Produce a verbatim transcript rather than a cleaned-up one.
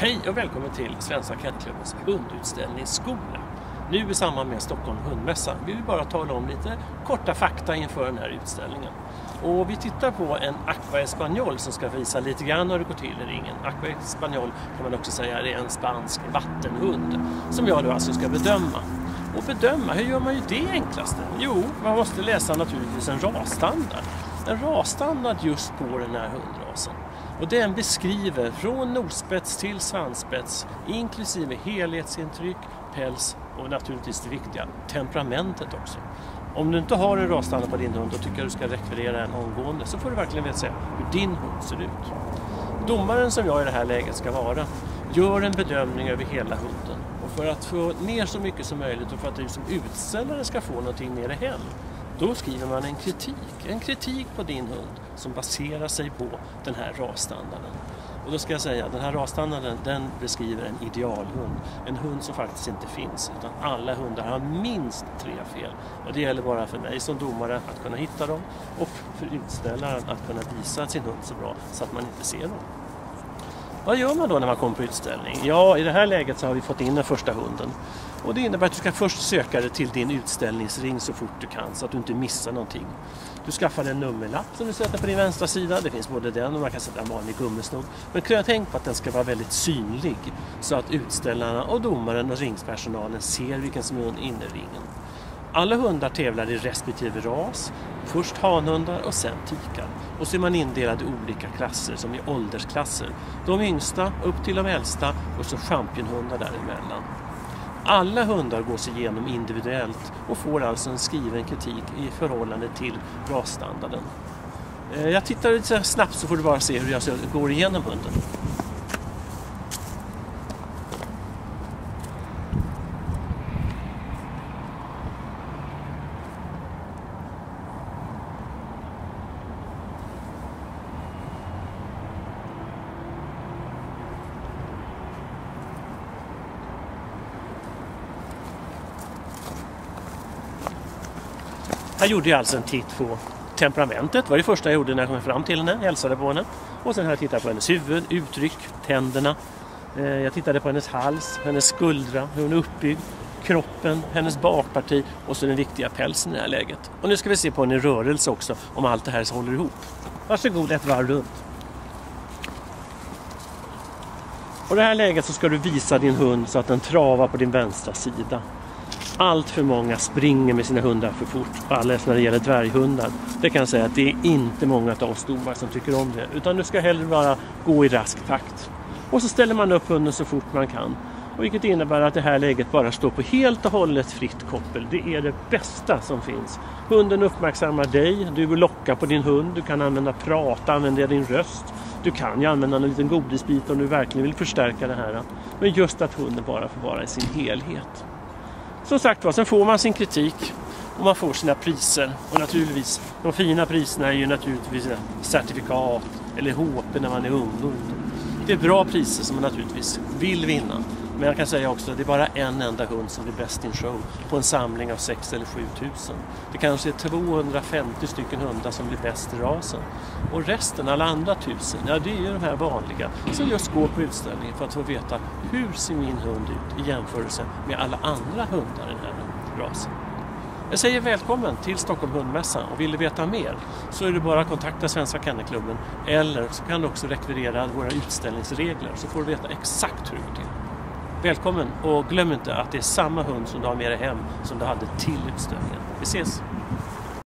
Hej och välkommen till Svenska Kennelklubbens hundutställningsskola. Nu i samband med Stockholm hundmässa vill vi bara tala om lite korta fakta inför den här utställningen. Och vi tittar på en Aqua Espanol som ska visa lite grann hur det går till i ringen. Aqua Espanol kan man också säga är en spansk vattenhund som jag då alltså ska bedöma. Och bedöma, hur gör man ju det enklaste? Jo, man måste läsa naturligtvis en rasstandard. En rasstandard just på den här hundrasen. Och den beskriver från nosspets till svansspets, inklusive helhetsintryck, päls och naturligtvis det viktiga, temperamentet också. Om du inte har en rasstandard på din hund och tycker att du ska rekvirera en omgående, så får du verkligen veta hur din hund ser ut. Domaren som jag i det här läget ska vara gör en bedömning över hela hunden. Och för att få ner så mycket som möjligt och för att du som utställare ska få någonting mer i hem, då skriver man en kritik. En kritik på din hund som baserar sig på den här rasstandarden. Och då ska jag säga att den här rasstandarden, den beskriver en idealhund. En hund som faktiskt inte finns, utan alla hundar har minst tre fel. Och det gäller bara för mig som domare att kunna hitta dem och för utställaren att kunna visa sin hund så bra så att man inte ser dem. Vad gör man då när man kommer på utställning? Ja, i det här läget så har vi fått in den första hunden. Och det innebär att du ska först söka dig till din utställningsring så fort du kan så att du inte missar någonting. Du skaffar en nummerlapp som du sätter på din vänstra sida. Det finns både den och man kan sätta en vanlig gummesnodd. Men kan jag tänka på att den ska vara väldigt synlig så att utställarna och domaren och ringspersonalen ser vilken som är inne i ringen. Alla hundar tävlar i respektive ras. Först hanhundar och sen tikar. Och så är man indelad i olika klasser som i åldersklasser. De yngsta upp till de äldsta och så championhundar däremellan. Alla hundar går sig igenom individuellt och får alltså en skriven kritik i förhållande till rasstandarden. Jag tittar lite snabbt så får du bara se hur jag går igenom hunden. Här gjorde jag alltså en titt på temperamentet. Det var det första jag gjorde när jag kom fram till henne. Jag hälsade på henne. Och sen har jag tittat på hennes huvud, uttryck, tänderna. Jag tittade på hennes hals, hennes skuldra, hur hon är uppbyggd, kroppen, hennes bakparti och så den viktiga pälsen i det här läget. Och nu ska vi se på henne i rörelse också, om allt det här så håller ihop. Varsågod, ett varv runt. Och i det här läget så ska du visa din hund så att den travar på din vänstra sida. Allt för många springer med sina hundar för fort, alldeles när det gäller dvärghundar. Det kan jag säga att det är inte många av oss domare som tycker om det, utan du ska hellre bara gå i rask takt. Och så ställer man upp hunden så fort man kan. Och vilket innebär att det här läget bara står på helt och hållet fritt koppel. Det är det bästa som finns. Hunden uppmärksammar dig, du vill locka på din hund, du kan använda prata, använda din röst. Du kan ju använda en liten godisbit om du verkligen vill förstärka det här. Men just att hunden bara får vara i sin helhet. Som sagt var, sen får man sin kritik och man får sina priser. Och naturligtvis, de fina priserna är ju naturligtvis certifikat eller H P när man är ung. Det är bra priser som man naturligtvis vill vinna. Men jag kan säga också att det är bara en enda hund som blir bäst in show på en samling av sex eller sju tusen. Det kanske är tvåhundrafemtio stycken hundar som blir bäst i rasen. Och resten, alla andra tusen, ja det är ju de här vanliga som just går på utställningen för att få veta hur ser min hund ut i jämförelse med alla andra hundar i den här rasen. Jag säger välkommen till Stockholm hundmässa och vill du veta mer så är det bara att kontakta Svenska Kennelklubben eller så kan du också rekvirera våra utställningsregler så får du veta exakt hur det går till. Välkommen och glöm inte att det är samma hund som du har med dig hem som du hade till utställningen. Vi ses!